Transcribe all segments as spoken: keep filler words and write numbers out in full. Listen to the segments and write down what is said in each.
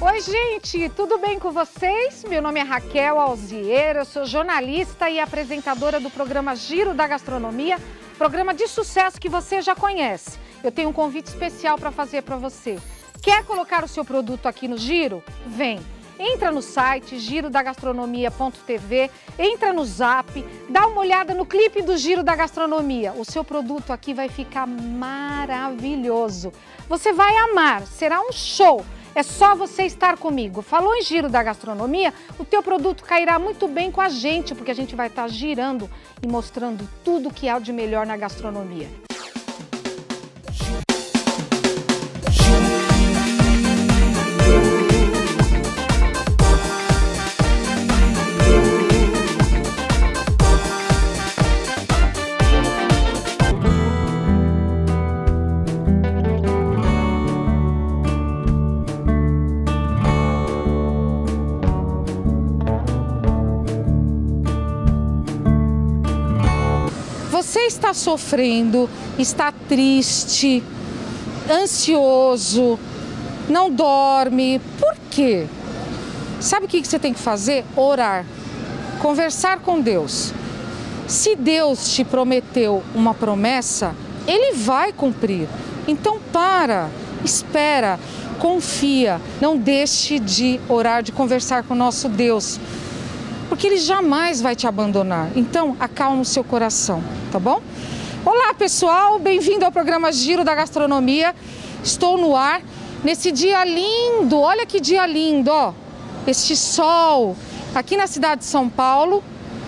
Oi, gente, tudo bem com vocês? Meu nome é Raquel Alzieira, eu sou jornalista e apresentadora do programa Giro da Gastronomia, programa de sucesso que você já conhece. Eu tenho um convite especial para fazer para você. Quer colocar o seu produto aqui no Giro? Vem! Entra no site giro da gastronomia ponto tv, entra no Zap, dá uma olhada no clipe do Giro da Gastronomia. O seu produto aqui vai ficar maravilhoso. Você vai amar, será um show. É só você estar comigo. Falou em Giro da Gastronomia, o teu produto cairá muito bem com a gente, porque a gente vai estar girando e mostrando tudo que há de melhor na gastronomia. Você está sofrendo, está triste, ansioso, não dorme. Por quê? Sabe o que você tem que fazer? Orar, conversar com Deus. Se Deus te prometeu uma promessa, Ele vai cumprir. Então para, espera, confia, não deixe de orar, de conversar com o nosso Deus. Porque Ele jamais vai te abandonar. Então, acalma o seu coração, tá bom? Olá, pessoal! Bem-vindo ao programa Giro da Gastronomia. Estou no ar nesse dia lindo. Olha que dia lindo, ó. Este sol aqui na cidade de São Paulo.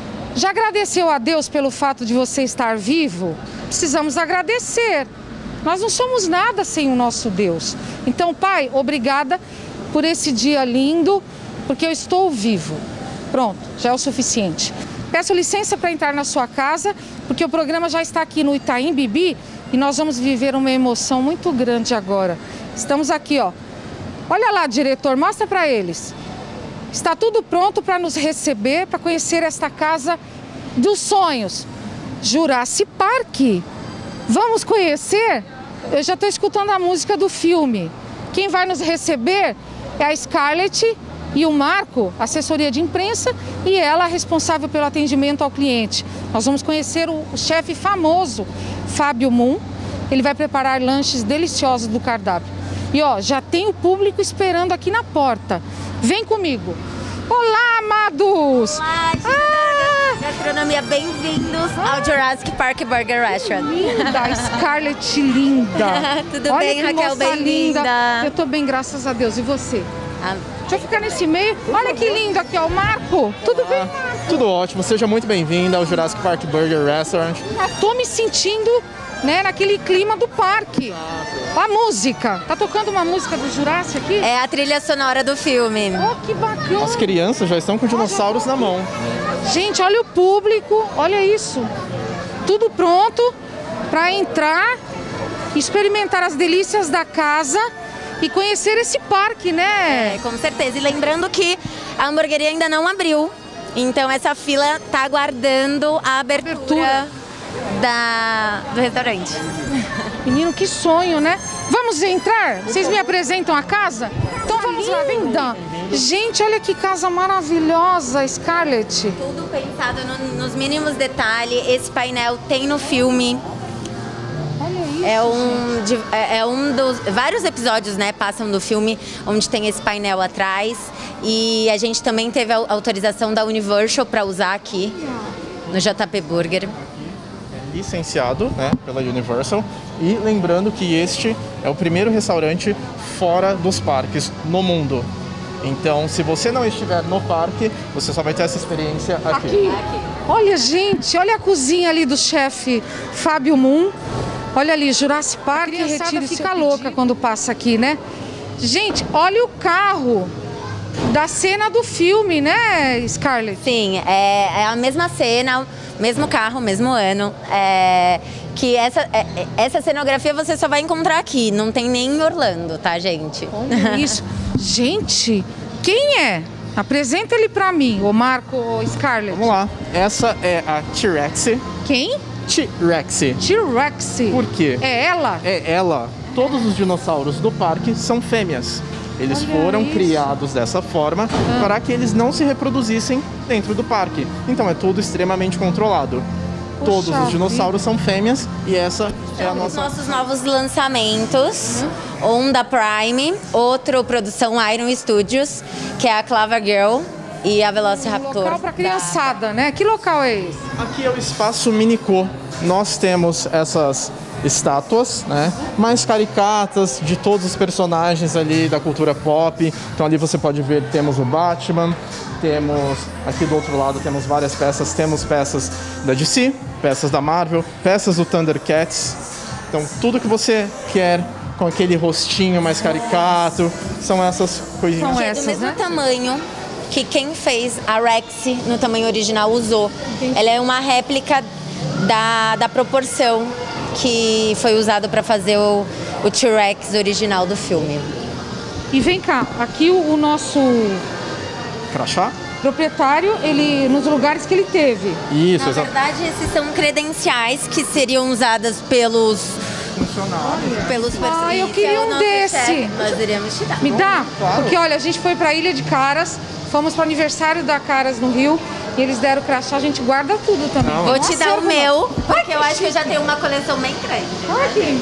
Já agradeceu a Deus pelo fato de você estar vivo? Precisamos agradecer. Nós não somos nada sem o nosso Deus. Então, Pai, obrigada por esse dia lindo, porque eu estou vivo. Pronto, já é o suficiente. Peço licença para entrar na sua casa, porque o programa já está aqui no Itaim Bibi e nós vamos viver uma emoção muito grande agora. Estamos aqui, ó. Olha lá, diretor, mostra para eles. Está tudo pronto para nos receber, para conhecer esta casa dos sonhos. Jurassic Park. Vamos conhecer? Eu já estou escutando a música do filme. Quem vai nos receber é a Scarlett e o Marco, assessoria de imprensa, e ela responsável pelo atendimento ao cliente. Nós vamos conhecer o, o chefe famoso, Fábio Moon. Ele vai preparar lanches deliciosos do cardápio. E ó, já tem o público esperando aqui na porta. Vem comigo. Olá, amados! Olá, Giro ah! da Gastronomia, bem-vindos ao Jurassic Park Burger Restaurant. Linda, Scarlett, linda. Tudo Olha bem, Raquel, bem-vinda. Eu tô bem, graças a Deus. E você? Ah. Deixa eu ficar nesse meio. Olha que lindo aqui, ó, o Marco. Tudo bem, Marco? Tudo ótimo. Seja muito bem-vinda ao Jurassic Park Burger Restaurant. Eu tô me sentindo, né, naquele clima do parque. A música. Tá tocando uma música do Jurassic aqui? É a trilha sonora do filme. Oh, que bacana. As crianças já estão com dinossauros na mão. Gente, olha o público. Olha isso. Tudo pronto para entrar, experimentar as delícias da casa e conhecer esse parque, né? É, com certeza. E lembrando que a hamburgueria ainda não abriu. Então essa fila tá aguardando a abertura, abertura. Da, do restaurante. Menino, que sonho, né? Vamos entrar? Vocês me apresentam a casa? Então vamos lá, vem dar. Gente, olha que casa maravilhosa, Scarlett. Tudo pensado no, nos mínimos detalhes. Esse painel tem no filme. É um, de, é um dos vários episódios, né, passam do filme onde tem esse painel atrás, e a gente também teve a autorização da Universal para usar aqui no J P Burger. É licenciado, né, pela Universal, e lembrando que este é o primeiro restaurante fora dos parques no mundo. Então, se você não estiver no parque, você só vai ter essa experiência aqui. Aqui. Olha, gente, olha a cozinha ali do chefe Fábio Moon. Olha ali, Jurassic Park, e Retiro fica louca quando passa aqui, né? Gente, olha o carro da cena do filme, né, Scarlett? Sim, é, é a mesma cena, mesmo carro, mesmo ano. É, que essa, é, essa cenografia você só vai encontrar aqui, não tem nem em Orlando, tá, gente? Olha isso. Gente, quem é? Apresenta ele pra mim, o Marco, o Scarlett. Vamos lá. Essa é a T-Rex. Quem? T-Rex. T-Rex. Por quê? É ela? É ela. Todos os dinossauros do parque são fêmeas. Eles Olha foram isso. criados dessa forma Ah. para que eles não se reproduzissem dentro do parque. Então é tudo extremamente controlado. Puxa Todos os dinossauros são fêmeas e essa é a Os nossa... nossos novos lançamentos, um da Prime, outro produção Iron Studios, que é a Clover Girl e a Um Velociraptor. local para da- criançada, né? Que local é esse? Aqui é o espaço Minico. Nós temos essas estátuas, né, mais caricatas de todos os personagens ali da cultura pop. Então ali você pode ver, temos o Batman, temos aqui do outro lado temos várias peças, temos peças da D C, peças da Marvel, peças do Thundercats. Então tudo que você quer com aquele rostinho mais caricato, são essas coisinhas. São Que é essas, do mesmo né? tamanho que quem fez a Rex no tamanho original usou. Entendi. Ela é uma réplica da, da proporção que foi usada para fazer o, o T-Rex original do filme. E vem cá, aqui o, o nosso Crachá? proprietário, ele nos lugares que ele teve. Isso, Na exato. verdade, esses são credenciais que seriam usadas pelos Funcionário. pelos Ah, eu personagens. queria É o um nosso desse. chefe, nós iremos te dar. Me dá? Claro. Porque olha, a gente foi pra Ilha de Caras, fomos pro aniversário da Caras no Rio e eles deram o crachá, a gente guarda tudo também. Não. Vou Não te dar o acervo, meu, não. porque eu acho que eu já tenho uma coleção bem grande. Olha aqui.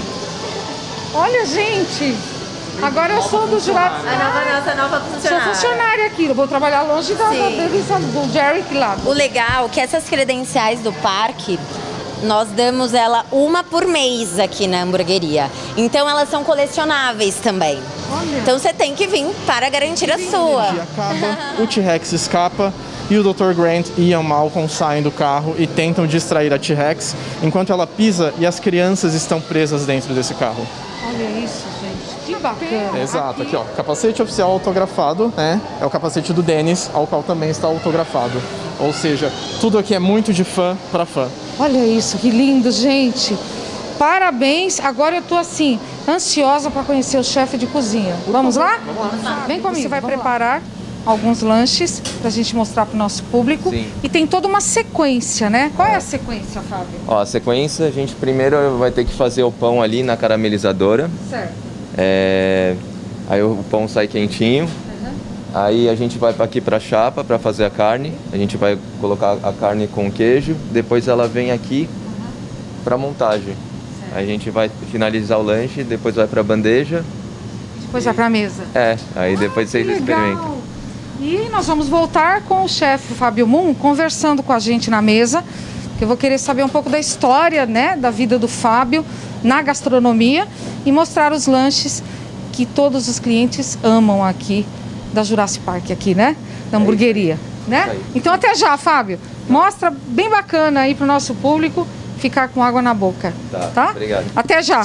Olha, gente. Agora eu sou do Jurassic. A nova, nossa nova Sou funcionária. funcionária aqui, eu vou trabalhar longe da, da, Sim. deles, do Jerry lá. O legal é que essas credenciais do parque, nós damos ela uma por mês aqui na hamburgueria. Então elas são colecionáveis também. Olha. Então você tem que vir para garantir a A sua. energia acaba, o T-Rex escapa e o doutor Grant e Ian Malcolm saem do carro e tentam distrair a T-Rex enquanto ela pisa e as crianças estão presas dentro desse carro. Olha isso, gente. Que bacana. Exato, aqui ó, capacete oficial autografado, né? É o capacete do Dennis, ao qual também está autografado. Ou seja, tudo aqui é muito de fã para fã. Olha isso, que lindo, gente. Parabéns. Agora eu tô assim, ansiosa para conhecer o chefe de cozinha. Vamos lá? Vamos lá. Vem comigo. Você vai preparar alguns lanches pra gente mostrar pro nosso público. Sim. E tem toda uma sequência, né? Qual é a sequência, Fábio? Ó, a sequência, a gente primeiro vai ter que fazer o pão ali na caramelizadora. Certo. É, Aí o pão sai quentinho. Aí a gente vai aqui pra chapa para fazer a carne. A gente vai colocar a carne com queijo. Depois ela vem aqui pra montagem. Aí a gente vai finalizar o lanche, depois vai pra bandeja. Depois vai pra mesa. É, aí depois Que vocês legal. experimentam. E nós vamos voltar com o chefe Fábio Moon conversando com a gente na mesa, que eu vou querer saber um pouco da história, né, da vida do Fábio na gastronomia e mostrar os lanches que todos os clientes amam aqui da Jurassic Park aqui, né? Da hamburgueria, né? Isso aí. Então até já, Fábio. Mostra bem bacana aí pro nosso público ficar com água na boca, Tá, tá? obrigado. Até já.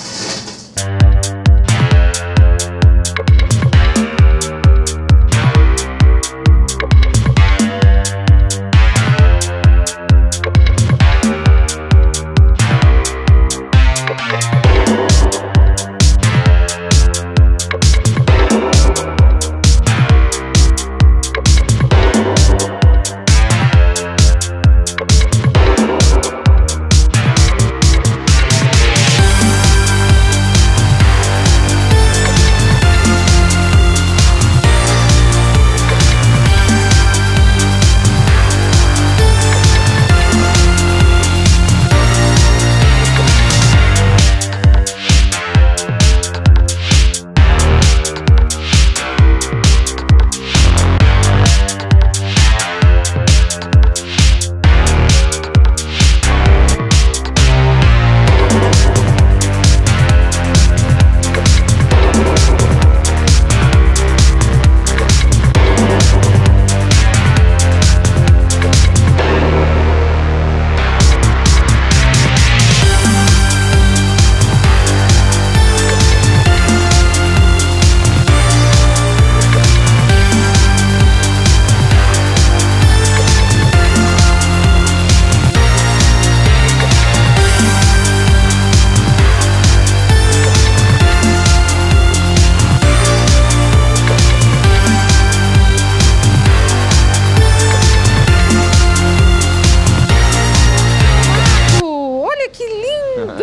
Olha que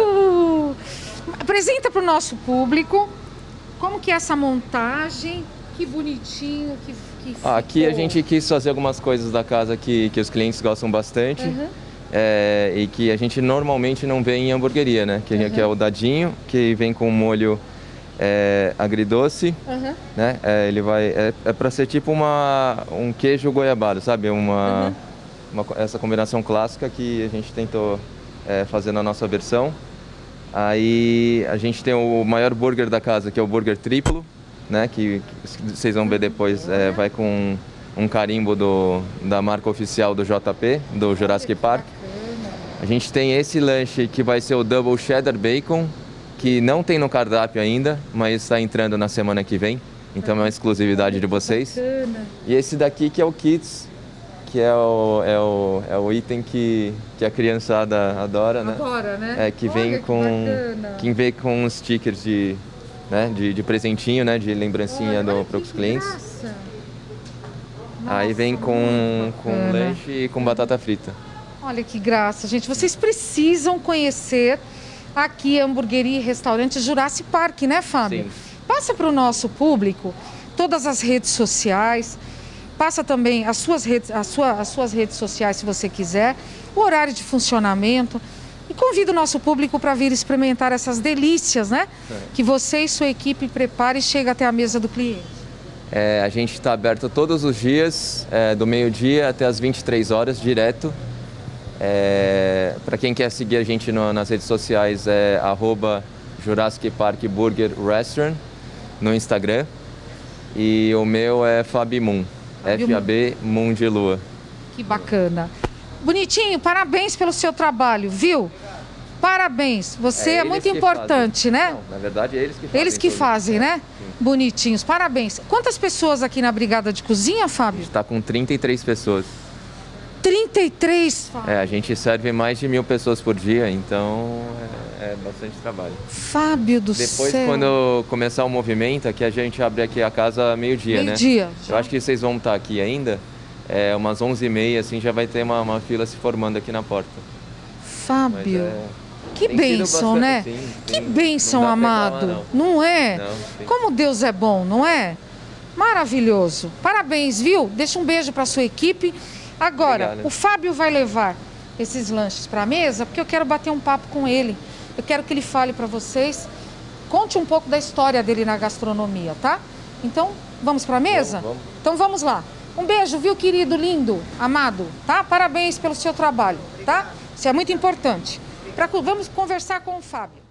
lindo! Apresenta para o nosso público como que é essa montagem que bonitinho, que, que Ah, aqui a ficou. gente quis fazer algumas coisas da casa que, que os clientes gostam bastante. Uhum. É, e que a gente normalmente não vê em hamburgueria, né? Que, Uhum. que é o dadinho, que vem com molho é, agridoce, Uhum. né? É, ele vai é, é para ser tipo uma um queijo goiabado, sabe? Uma, Uhum. uma essa combinação clássica que a gente tentou é, fazer na nossa versão. Aí a gente tem o maior burger da casa, que é o burger triplo, né? Que, que vocês vão ver depois, é, vai com um carimbo do, da marca oficial do J P, do Jurassic Park. A gente tem esse lanche que vai ser o Double Cheddar Bacon, que não tem no cardápio ainda, mas está entrando na semana que vem. Então é uma exclusividade de vocês. Bacana. E esse daqui que é o Kids, que é o, é o, é o item que, que a criançada adora, né? Adora, né? É, que vem Olha, com bacana. que vem com uns stickers de, né, de, de presentinho, né? De lembrancinha Olha, para que os clientes. graça. Aí vem Nossa, com, muito com bacana. lanche e com batata frita. Olha que graça, gente. Vocês precisam conhecer aqui a hamburgueria e restaurante Jurassic Park, né, Fábio? Sim. Passa para o nosso público todas as redes sociais, passa também as suas redes, a sua, as suas redes sociais, se você quiser, o horário de funcionamento. E convido o nosso público para vir experimentar essas delícias, né? É. Que você e sua equipe preparem e chega até a mesa do cliente. É, a gente está aberto todos os dias, é, do meio-dia até as vinte e três horas, direto. É, para quem quer seguir a gente no, nas redes sociais, é arroba Jurassic Park Burger Restaurant no Instagram. E o meu é Fabi Moon, Fabi F A B Moon de Lua. Que bacana. Bonitinho, parabéns pelo seu trabalho, viu? Parabéns. Você é, eles muito que importante, fazem. né? Não, na verdade é eles que fazem. Eles que tudo. fazem, É, né? sim. Bonitinhos. Parabéns. Quantas pessoas aqui na Brigada de Cozinha, A Fábio? gente está com trinta e três pessoas. trinta e três, Fábio. É, a gente serve mais de mil pessoas por dia, então é, é bastante trabalho. Fábio do Depois, céu. quando começar o movimento, aqui a gente abre aqui a casa meio-dia, né? Meio-dia. Eu acho que vocês vão estar aqui ainda, é, umas onze e meia, assim, já vai ter uma, uma fila se formando aqui na porta. Mas Fábio. é, Que tem sido bênção, bastante- né? sim, Que sim. bênção, Não dá pra amado. reclamar, Não é? Não, sim. Como Deus é bom, não é? Maravilhoso. Parabéns, viu? Deixa um beijo para sua equipe. Agora, Obrigado. o Fábio vai levar esses lanches para a mesa porque eu quero bater um papo com ele. Eu quero que ele fale para vocês, conte um pouco da história dele na gastronomia, tá? Então, vamos para a mesa? Vamos, vamos. Então vamos lá. Um beijo, viu, querido, lindo, amado, tá? Parabéns pelo seu trabalho, tá? Isso é muito importante. Pra, vamos conversar com o Fábio.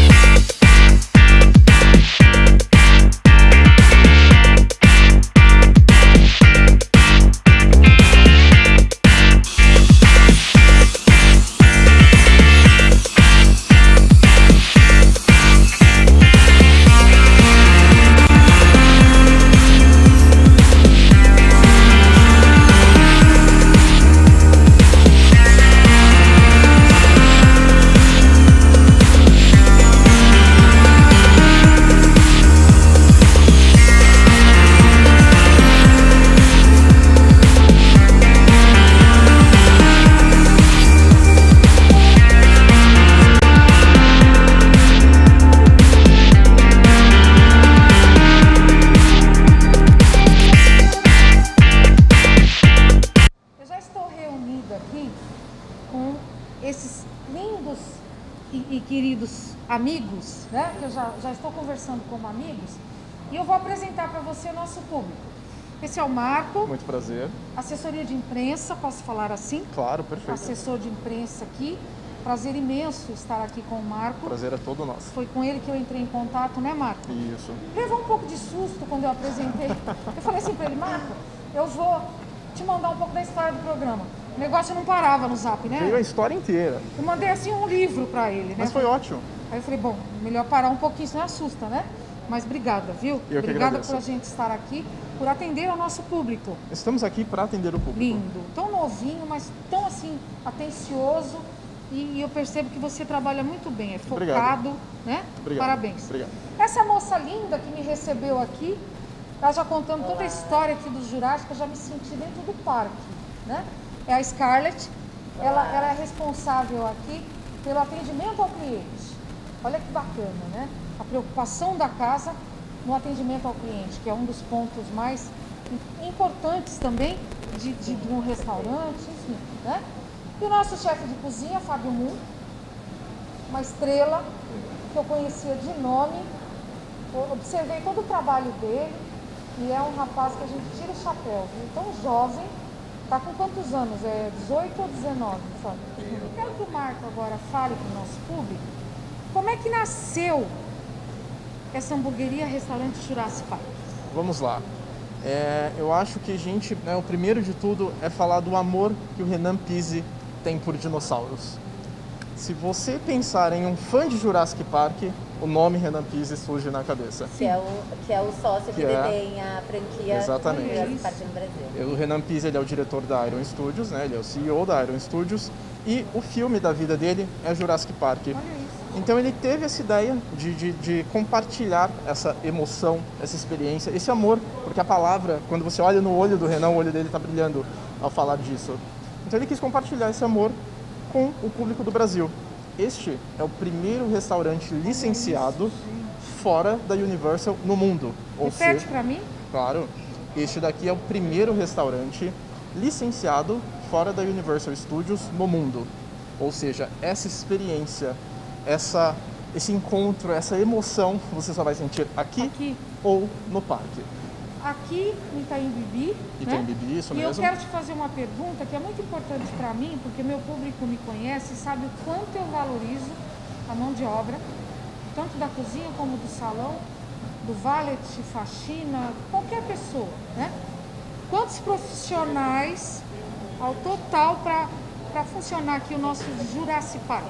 Eu já estou reunida aqui com esses lindos e, e queridos amigos, né? Que eu já, já estou conversando como amigos. E eu vou apresentar para você o nosso público. Esse é o Marco, Muito prazer. assessoria de imprensa, posso falar assim? Claro, perfeito. Assessor de imprensa aqui. Prazer imenso estar aqui com o Marco. O prazer é todo nosso. Foi com ele que eu entrei em contato, né, Marco? Isso. Levou um pouco de susto quando eu apresentei. Eu falei assim para ele, Marco, eu vou te mandar um pouco da história do programa. O negócio não parava no Zap, né? Veio a história inteira. Eu mandei assim um livro para ele, né? Mas foi ótimo. Aí eu falei, bom, melhor parar um pouquinho, isso não assusta, né? Mas obrigada, viu? Eu que Obrigada agradeço. por a gente estar aqui, por atender ao nosso público. Estamos aqui para atender o público. Lindo, tão novinho, mas tão assim, atencioso. E, e eu percebo que você trabalha muito bem, é focado, Obrigado. né? Obrigado. Parabéns. Obrigado. Essa moça linda que me recebeu aqui, ela já contando toda a história aqui do Jurássico, eu já me senti dentro do parque, né? É a Scarlett, ela, ela é responsável aqui pelo atendimento ao cliente. Olha que bacana, né? A preocupação da casa no atendimento ao cliente, que é um dos pontos mais importantes também de, de, de um restaurante, enfim, né? E o nosso chefe de cozinha, Fábio Moon, uma estrela que eu conhecia de nome, eu observei todo o trabalho dele e é um rapaz que a gente tira o chapéu, viu? Tão jovem, tá com quantos anos? É dezoito ou dezenove, Fábio? Eu quero que o Marco agora fale para o nosso público como é que nasceu essa hamburgueria restaurante Jurassic Park. Vamos lá. É, eu acho que a gente, né, o primeiro de tudo é falar do amor que o Renan Pizzi tem por dinossauros. Se você pensar em um fã de Jurassic Park, o nome Renan Pizzi surge na cabeça. Que é o, que é o sócio que, que detém é... a franquia Exatamente. Jurassic Park no Brasil. O Renan Pizzi, ele é o diretor da Iron Studios, né? Ele é o C E O da Iron Studios. E o filme da vida dele é Jurassic Park. Olha isso. Então ele teve essa ideia de, de, de compartilhar essa emoção, essa experiência, esse amor, porque a palavra, quando você olha no olho do Renan, o olho dele está brilhando ao falar disso. Então ele quis compartilhar esse amor com o público do Brasil. Este é o primeiro restaurante licenciado fora da Universal no mundo. Ou Repete seja, para mim. Claro, este daqui é o primeiro restaurante licenciado fora da Universal Studios no mundo. Ou seja, essa experiência, essa, esse encontro, essa emoção você só vai sentir aqui, aqui. ou no parque. Aqui em Itaim Bibi, Itaim né? Bibi, isso e mesmo. eu quero te fazer uma pergunta que é muito importante para mim, porque meu público me conhece e sabe o quanto eu valorizo a mão de obra, tanto da cozinha como do salão, do valet, faxina, qualquer pessoa, né? Quantos profissionais ao total para funcionar aqui o nosso Jurassic Park?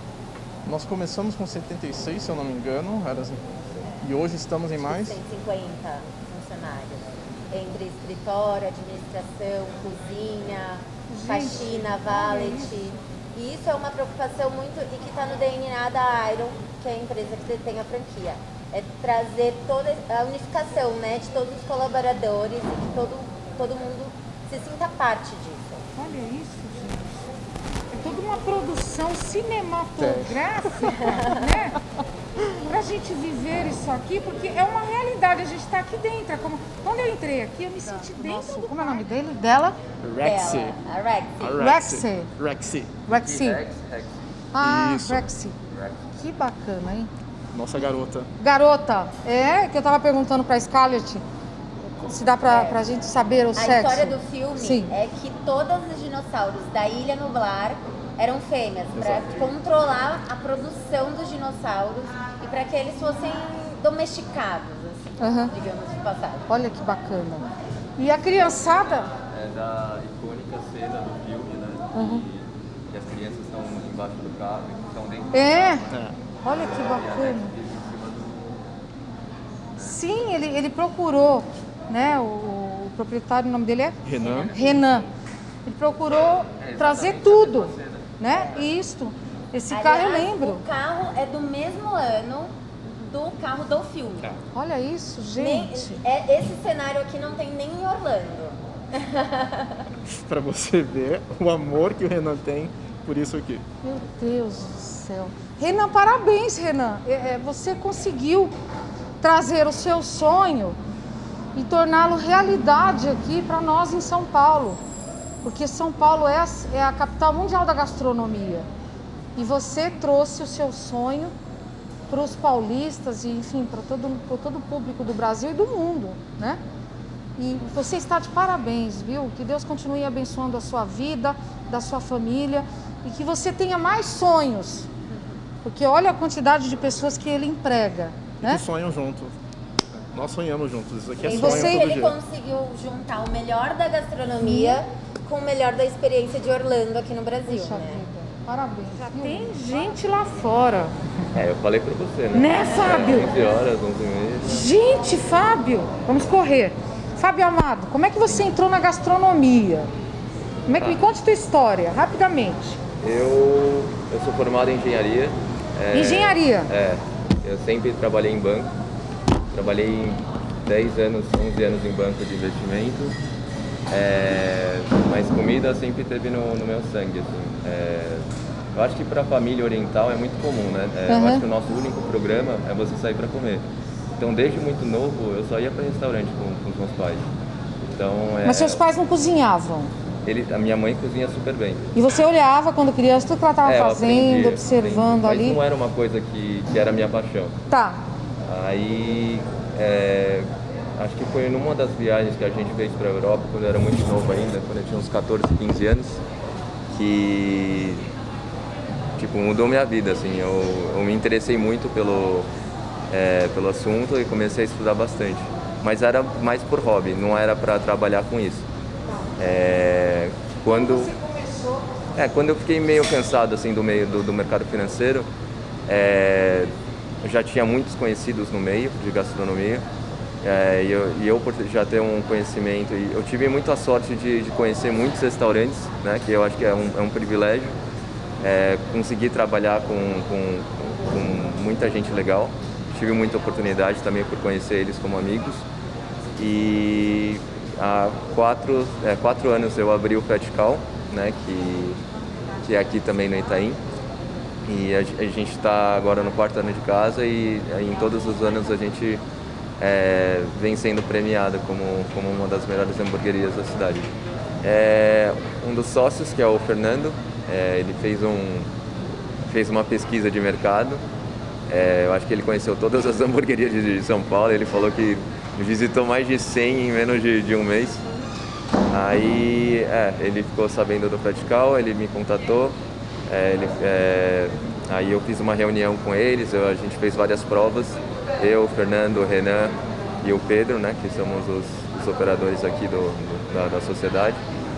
Nós começamos com setenta e seis, se eu não me engano, era assim, e hoje estamos em mais... cento e cinquenta funcionários, entre escritório, administração, cozinha, Gente, faxina, valet. E isso é uma preocupação muito, e que está no D N A da Iron, que é a empresa que detém a franquia. É trazer toda a unificação, né, de todos os colaboradores e que todo, todo mundo se sinta parte disso. Olha isso, gente. É toda uma produção cinematográfica, né? Pra gente viver isso aqui, porque é uma realidade, a gente tá aqui dentro. É como... Quando eu entrei aqui, eu me senti dentro. Nossa, do como é o nome dele? Dela? Rexy. Dela, a Rexy. Rexy. Rexy. Rexy. Rex, Rex. Ah, Isso. Rexy. Rex. Que bacana, hein? Nossa garota. Garota, é que eu tava perguntando pra Scarlett se dá pra, É. pra gente saber o A sexo. história do filme Sim. é que todos os dinossauros da Ilha Nublar eram fêmeas, para Exato. controlar a produção dos dinossauros e para que eles fossem domesticados, assim, Aham. digamos de passagem. Olha que bacana. E a criançada? É da icônica cena do filme, né? Uhum. Que, que as crianças estão embaixo do carro e estão dentro É. do carro. É. Olha que E a bacana. Rex fica em cima do... Sim, ele, ele procurou, né? O, o proprietário, o nome dele é? Renan. Renan. Ele procurou trazer tudo, né? Isto. Esse carro eu Aliás, lembro. O carro é do mesmo ano do carro do filme. É. Olha isso, Nem- gente. é, esse cenário aqui não tem nem em Orlando. Pra você ver o amor que o Renan tem por isso aqui. Meu Deus do céu. Renan, parabéns, Renan. É, é, você conseguiu trazer o seu sonho e torná-lo realidade aqui para nós em São Paulo. Porque São Paulo é a, é a capital mundial da gastronomia. E você trouxe o seu sonho para os paulistas e, enfim, para todo, para todo o público do Brasil e do mundo, né? E você está de parabéns, viu? Que Deus continue abençoando a sua vida, da sua família e que você tenha mais sonhos. Porque olha a quantidade de pessoas que ele emprega, né? Que sonham junto. Nós sonhamos juntos. Isso aqui é E sonho você- todo ele dia. conseguiu juntar o melhor da gastronomia com o melhor da experiência de Orlando aqui no Brasil, Puxa né? vida, parabéns. Já tem gente lá fora. É, eu falei pra você, né? Né, Fábio? É, onze horas, onze e meia. Gente, Fábio, vamos correr. Fábio Amado, como é que você entrou na gastronomia? Como é que me conte tua história, rapidamente. Eu, eu sou formado em engenharia. é, Engenharia. É, eu sempre trabalhei em banco. Trabalhei dez anos, onze anos em banco de investimento. É, mas comida sempre teve no, no meu sangue, assim. É, eu acho que para a família oriental é muito comum, né? É, Uhum. Eu acho que o nosso único programa é você sair para comer. Então, desde muito novo, eu só ia para restaurante com, com os meus pais. Então, é, Mas seus pais não cozinhavam? Ele, a minha mãe cozinha super bem. E você olhava quando criança, tudo que ela estava É, eu fazendo, aprendi, observando aprendi, ali? Mas não era uma coisa que, que era a minha paixão. Tá. Aí, é, acho que foi numa das viagens que a gente fez para a Europa, quando eu era muito novo ainda, quando eu tinha uns quatorze, quinze anos, que tipo, mudou minha vida, assim. Eu, eu me interessei muito pelo, é, pelo assunto e comecei a estudar bastante. Mas era mais por hobby, não era para trabalhar com isso. É, quando, é, quando eu fiquei meio cansado assim, do, meio, do, do mercado financeiro, é, eu já tinha muitos conhecidos no meio de gastronomia, é, e, eu, e eu por já ter um conhecimento, e eu tive muita sorte de, de conhecer muitos restaurantes, né, que eu acho que é um, é um privilégio, é, conseguir trabalhar com, com, com muita gente legal. Tive muita oportunidade também por conhecer eles como amigos. E há quatro, é, quatro anos eu abri o Pratical, né, que, que é aqui também no Itaim. E a, a gente está agora no quarto ano de casa e em todos os anos a gente é, vem sendo premiada como, como uma das melhores hamburguerias da cidade. É, um dos sócios, que é o Fernando, é, ele fez, um, fez uma pesquisa de mercado. É, eu acho que ele conheceu todas as hamburguerias de, de São Paulo. Ele falou que visitou mais de cem em menos de, de um mês. Aí é, ele ficou sabendo do Pratical, ele me contatou. É, ele, é, aí eu fiz uma reunião com eles, eu, a gente fez várias provas. Eu, o Fernando, o Renan e o Pedro, né, que somos os, os operadores aqui do, do, da, da sociedade.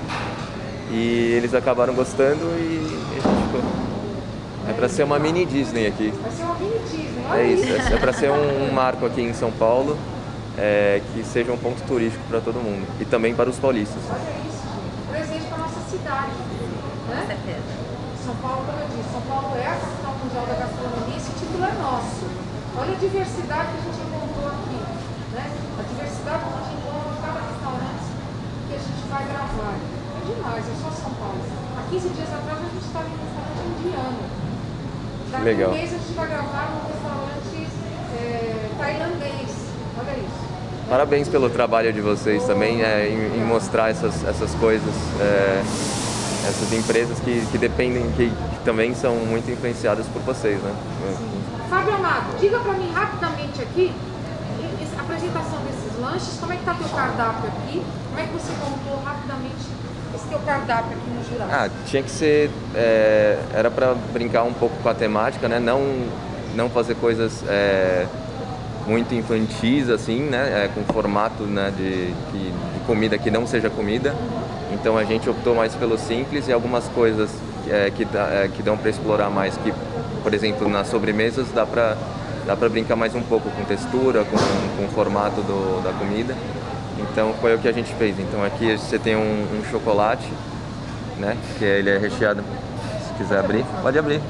E eles acabaram gostando e a gente ficou. É para ser uma mini Disney aqui. Vai ser uma mini Disney, olha É isso, isso. é para ser um, um marco aqui em São Paulo, é, que seja um ponto turístico para todo mundo e também para os paulistas. Olha isso, gente. Presente para nossa cidade. Né? Com certeza. São Paulo, como eu disse, São Paulo é a capital mundial da gastronomia, esse título é nosso. Olha a diversidade que a gente encontrou aqui. Né? A diversidade que a gente encontra em cada restaurante que a gente vai gravar. É demais, é só São Paulo. Há quinze dias atrás a gente estava em um restaurante indiano. Daqui a Legal. um mês a gente vai gravar num restaurante é, tailandês. Olha isso. Parabéns pelo trabalho de vocês também, é, em, em mostrar essas, essas coisas, é, essas empresas que, que dependem, que, que também são muito influenciadas por vocês, né? Fábio Amado, diga para mim rapidamente aqui, a apresentação desses lanches, como é que está teu cardápio aqui? Como é que você montou rapidamente esse teu cardápio aqui no Jurassic? Ah, tinha que ser, é, era para brincar um pouco com a temática, né? Não, não fazer coisas é, muito infantis, assim, né? É, com formato, né, de, de, de comida que não seja comida. Então a gente optou mais pelo simples e algumas coisas é, que, dá, é, que dão para explorar mais, que, por exemplo, nas sobremesas dá para dá para brincar mais um pouco com textura, com, com o formato do, da comida. Então foi o que a gente fez. Então aqui você tem um, um chocolate, né? Que ele é recheado. Se quiser abrir, pode abrir.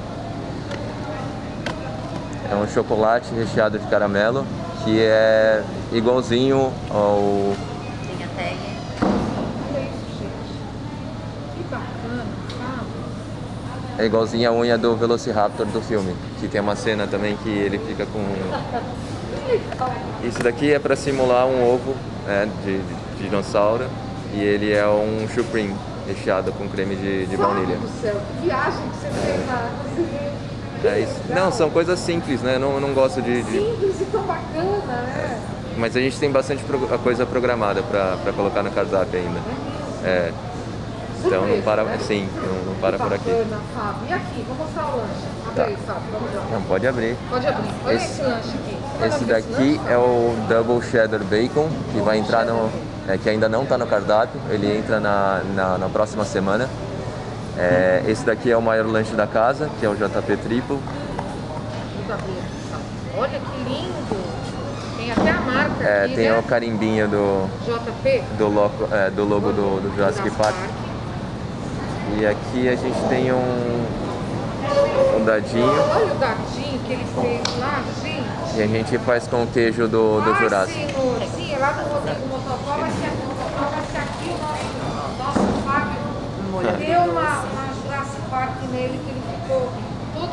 É um chocolate recheado de caramelo, que é igualzinho ao... Tem a tag. Olha isso, gente. Que bacana, sabe? É igualzinho a unha do Velociraptor do filme, que tem uma cena também que ele fica com... Isso daqui é para simular um ovo, né, de, de dinossauro, e ele é um supreme recheado com creme de, de baunilha. Meu Deus do céu, que viagem que você fez na cozinha. É isso. Não, são coisas simples, né? Não, não gosto de, de... Simples e tão bacana, né? Mas a gente tem bastante pro... coisa programada para colocar no cardápio ainda. É. Então não para, né? sim, não, não para Que por aqui. bacana, Fábio. E aqui, vou mostrar o lanche. Abre Tá. aí, Fábio, vamos lá. Não, pode abrir. Pode abrir. Olha esse, Esse- lanche aqui. Qual é o Esse nome desse daqui lanche, é o Double Cheddar Bacon, que vai entrar no... É, que ainda não está no cardápio, ele entra na, na, na próxima semana. É, esse daqui é o maior lanche da casa, que é o J P Triple. Vou abrir aqui. Olha que lindo. Tem até a marca É, aqui, tem né? o carimbinho do, J P. do, logo, é, do logo do, do Jurassic Park. E aqui a gente tem um, um dadinho, Olha o dadinho que ele fez lá, gente. e a gente faz com o queijo do, do Ah, Jurassic. sim, no, sim, é lá do Rodrigo Motocó, vai ser aqui, Motocó, vai ser aqui o nosso, nosso Fábio deu uma, uma Jurassic Park nele, que ele ficou todo trabalhado.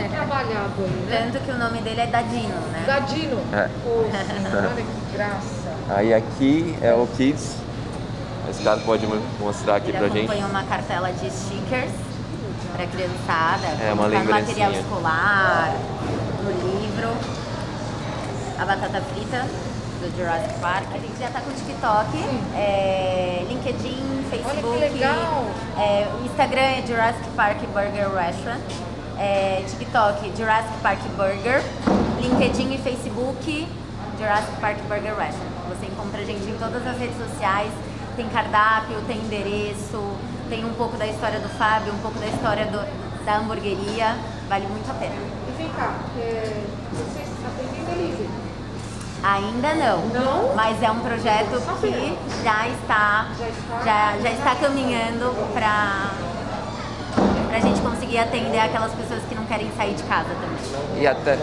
trabalhado aí, né? Tanto que o nome dele é Dadino, né? Dadino. É. Poxa, olha que graça. Aí aqui é o Kids. Esse cara pode mostrar aqui Ele pra gente. acompanha uma cartela de stickers para criançada, É, uma colocar lembrancinha. material escolar, no livro, a batata frita do Jurassic Park. A gente já tá com o TikTok, é, LinkedIn, Facebook. Olha que legal. É, o Instagram é Jurassic Park Burger Restaurant. É, TikTok Jurassic Park Burger. LinkedIn e Facebook Jurassic Park Burger Restaurant. Você encontra a gente em todas as redes sociais. Tem cardápio, tem endereço, tem um pouco da história do Fábio, um pouco da história do, da hamburgueria. Vale muito a pena. E vem cá, é, vocês atendem delivery? Ainda não, Não? mas é um projeto que já está, Já está? já, já está caminhando para a gente conseguir atender aquelas pessoas que não querem sair de casa também. E até.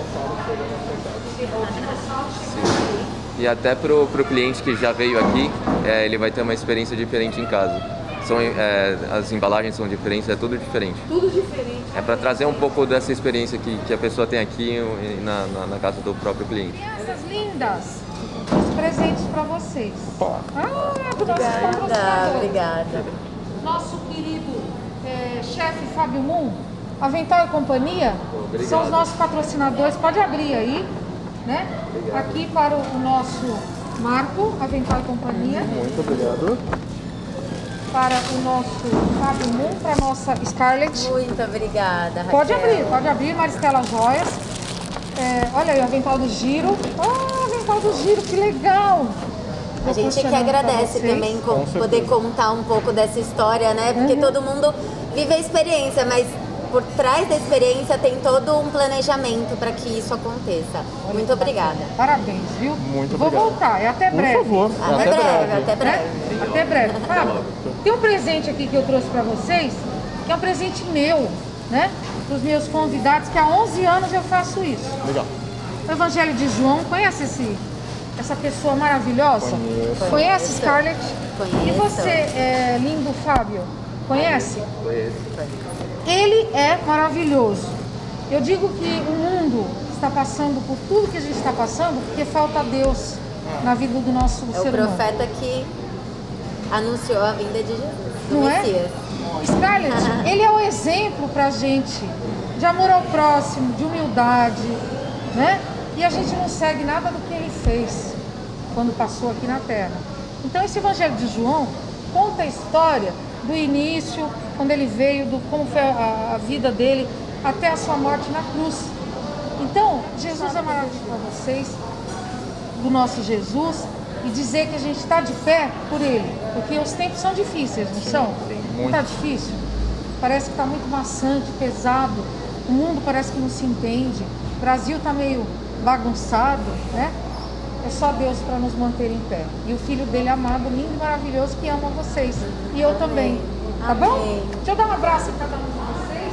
E até pro, pro cliente que já veio aqui, é, ele vai ter uma experiência diferente em casa. São, é, as embalagens são diferentes, é tudo diferente. Tudo diferente. É para trazer um pouco dessa experiência que, que a pessoa tem aqui na, na, na casa do próprio cliente. Crianças lindas, os presentes para vocês. Pô. Ah, do nosso Obrigada, patrocinador. obrigada. Nosso querido é, chefe Fábio Moon, Avental e Companhia, Obrigado. são os nossos patrocinadores. Pode abrir aí, né? Obrigado. Aqui para o nosso Marco, Avental e Companhia. Muito obrigado. Para o nosso Fábio Moon, para a nossa Scarlett. Muito obrigada, Raquel. Pode abrir, pode abrir, Maristela Joias. É, olha aí, o Avental do Giro. Ah, Avental do Giro, que legal! A gente que agradece também com Com poder contar um pouco dessa história, né? Porque Uhum. todo mundo vive a experiência, mas por trás da experiência tem todo um planejamento para que isso aconteça. Muito obrigada. Parabéns, viu? Muito Vou obrigado. voltar, é até breve. Por favor. Até, breve, até breve. Né? Até breve. Fábio, tem um presente aqui que eu trouxe para vocês, que é um presente meu, né? Dos meus convidados, que há onze anos eu faço isso. Legal. O Evangelho de João, conhece esse, essa pessoa maravilhosa? Conheço. Conhece, Scarlett? Conheço. E você, é, lindo Fábio, conhece? Conheço. Ele é maravilhoso. Eu digo que o mundo está passando por tudo que a gente está passando porque falta Deus na vida do nosso É o ser humano. profeta que anunciou a vinda de Jesus, do Não é? Messias. Scarlett, ele é o exemplo pra gente de amor ao próximo, de humildade, né? E a gente não segue nada do que ele fez quando passou aqui na Terra. Então esse Evangelho de João conta a história do início, quando ele veio, do como foi a, a vida dele até a sua morte na cruz. Então, Jesus é maravilhoso para vocês, do nosso Jesus, e dizer que a gente está de pé por ele, porque os tempos são difíceis, não são? Não está difícil? Parece que está muito maçante, pesado, o mundo parece que não se entende, o Brasil está meio bagunçado, né? É só Deus para nos manter em pé. E o Filho dele amado, lindo e maravilhoso, que ama vocês. E eu também. Tá bom? Amém. Deixa eu dar um abraço em cada um de vocês.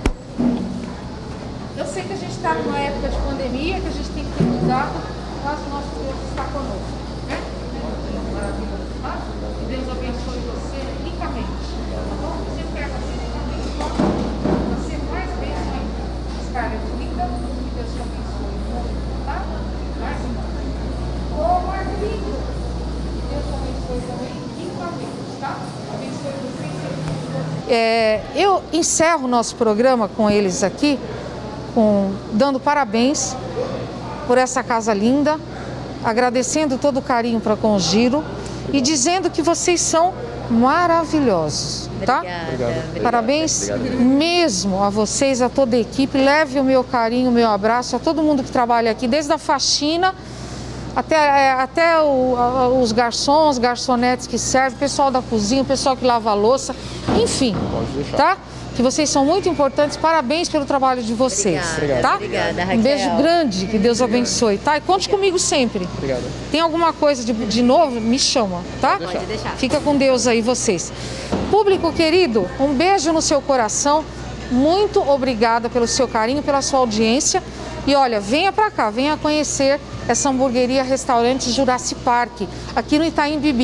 Eu sei que a gente está numa época de pandemia, que a gente tem que ter cuidado, mas o nosso Deus está conosco. Né? Maravilhoso, tá? Que Deus abençoe você ricamente. Tá bom? Você pega assim, ricamente, você mais bênção ainda. Scarlett, linda, que Deus te abençoe muito, tá? Mais uma. Ô, Marquinhos, que Deus te abençoe também ricamente, tá? Abençoe você e seu. É, eu encerro o nosso programa com eles aqui, com, dando parabéns por essa casa linda, agradecendo todo o carinho para com o Giro e dizendo que vocês são maravilhosos, tá? Obrigada. Parabéns Obrigado. mesmo a vocês, a toda a equipe. Leve o meu carinho, o meu abraço a todo mundo que trabalha aqui, desde a faxina até, é, até o, a, os garçons, garçonetes que servem, o pessoal da cozinha, o pessoal que lava a louça, enfim, Pode deixar. tá? Que vocês são muito importantes, parabéns pelo trabalho de vocês, Obrigada. tá? Obrigada, Um Raquel. beijo grande, que Deus abençoe, tá? E conte comigo sempre. Obrigado. Tem alguma coisa de, de novo? Me chama, tá? Pode deixar. Fica com Deus aí, vocês. Público querido, um beijo no seu coração. Muito obrigada pelo seu carinho, pela sua audiência. E olha, venha pra cá, venha conhecer essa hamburgueria restaurante Jurassic Park, aqui no Itaim Bibi.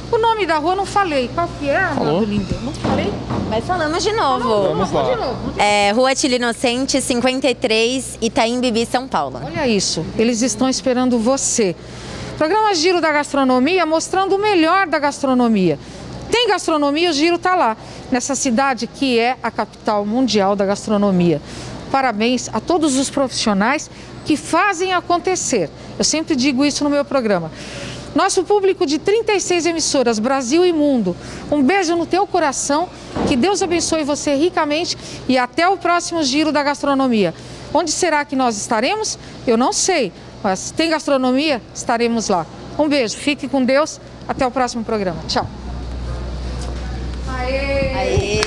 O nome da rua eu não falei. Qual que é, amado lindo? Não falei? Mas falamos de novo. Vamos lá. De novo. É, Rua Tila Inocente, cinquenta e três, Itaim Bibi, São Paulo. Olha isso, eles estão esperando você. Programa Giro da Gastronomia mostrando o melhor da gastronomia. Tem gastronomia, o Giro está lá, nessa cidade que é a capital mundial da gastronomia. Parabéns a todos os profissionais que fazem acontecer. Eu sempre digo isso no meu programa. Nosso público de trinta e seis emissoras, Brasil e mundo, um beijo no teu coração, que Deus abençoe você ricamente e até o próximo Giro da Gastronomia. Onde será que nós estaremos? Eu não sei, mas se tem gastronomia, estaremos lá. Um beijo, fique com Deus, até o próximo programa. Tchau. Aê! Aê!